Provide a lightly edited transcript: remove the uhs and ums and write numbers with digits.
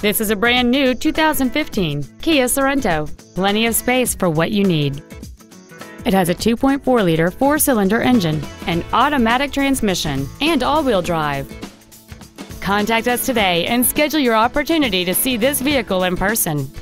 This is a brand new 2015 Kia Sorento. Plenty of space for what you need. It has a 2.4-liter four-cylinder engine, an automatic transmission, and all-wheel drive. Contact us today and schedule your opportunity to see this vehicle in person.